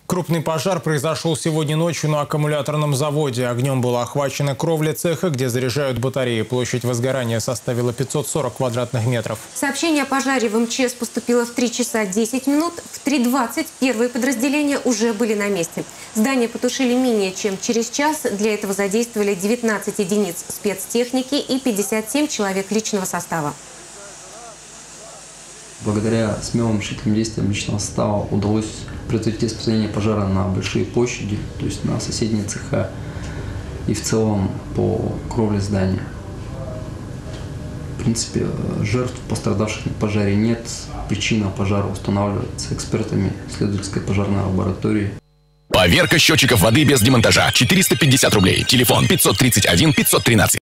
Крупный пожар произошел сегодня ночью на аккумуляторном заводе. Огнем была охвачена кровля цеха, где заряжают батареи. Площадь возгорания составила 540 квадратных метров. Сообщение о пожаре в МЧС поступило в 3 часа 10 минут. В 3:20 первые подразделения уже были на месте. Здание потушили менее чем через час. Для этого задействовали 19 единиц спецтехники и 57 человек личного состава. Благодаря смелым решительным действиям личного состава удалось предотвратить распространение пожара на большие площади, то есть на соседние цеха и в целом по кровле здания. В принципе, жертв, пострадавших на пожаре нет. Причина пожара устанавливается экспертами исследовательской пожарной лаборатории. Поверка счетчиков воды без демонтажа. 450 рублей. Телефон 531 513.